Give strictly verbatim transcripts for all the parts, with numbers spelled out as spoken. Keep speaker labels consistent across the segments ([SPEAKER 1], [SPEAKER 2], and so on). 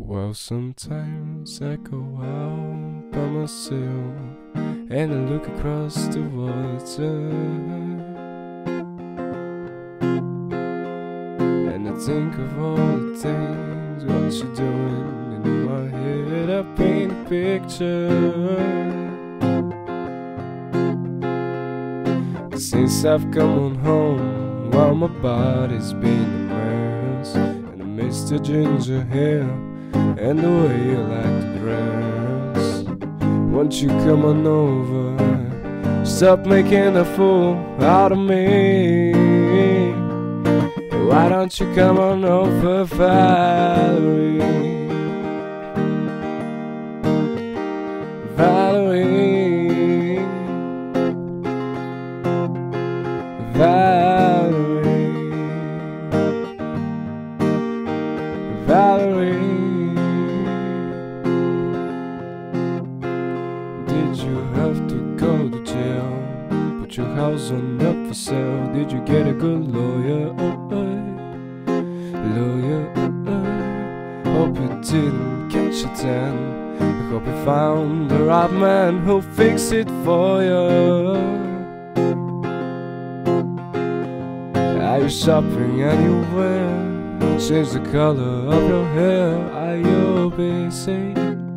[SPEAKER 1] Well, sometimes I go out by myself and I look across the water, and I think of all the things what you're doing, and in my head I paint a picture. Since I've come on home, while my body's been a mess, and I miss the ginger hair and the way you like to dress. Won't you come on over, stop making a fool out of me. Why don't you come on over, Valerie? Valerie, Valerie, Valerie. Did you have to go to jail? Put your house on up for sale? Did you get a good lawyer? Uh, uh, lawyer, uh, uh. Hope you didn't catch a tan. I hope you found the right man who'll fix it for you. Are you shopping anywhere? Change the color of your hair. Are you busy?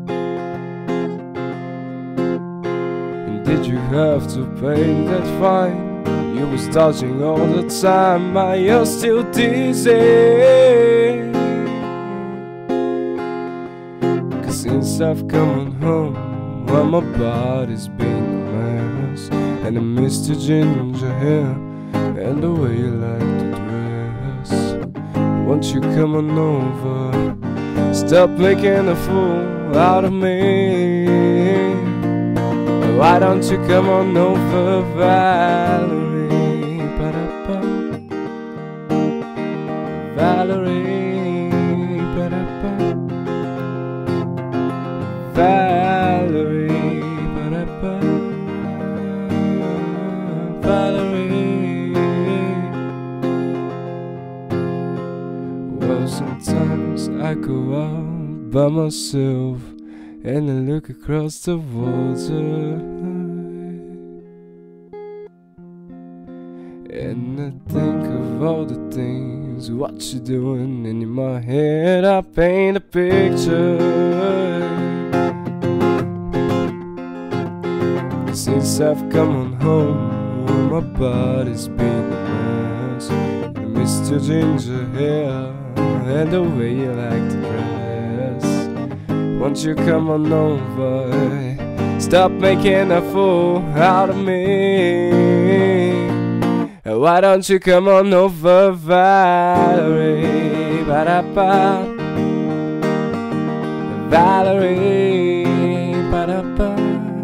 [SPEAKER 1] Did you have to pay that fine? You was dodging all the time. Are you still dizzy? Cause since I've come on home, well, my body's been a mess, and I miss the ginger hair and the way you like to dress. Won't you come on over, stop making a fool out of me. Why don't you come on over, Valerie? Ba-da-ba. Valerie, ba-da-ba. Valerie, ba-da-ba. Valerie. Well, sometimes I go out by myself and I look across the water, and I think of all the things what you're doing, and in my head I paint a picture. Since I've come on home, well, my body's been a mess, I miss your ginger hair and the way you like to dress. Won't you come on over, stop making a fool out of me. Why don't you come on over, Valerie? Ba-da-ba. Valerie, ba-da-ba.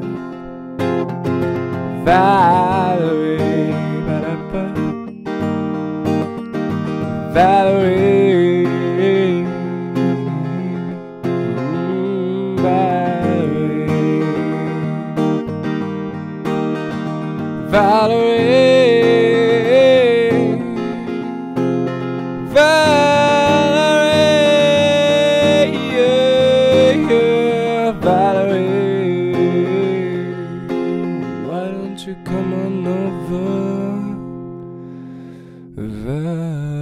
[SPEAKER 1] Valerie, ba-da-ba. Valerie, Valerie, Valerie, yeah, yeah, Valerie. Why don't you come on over, Valerie?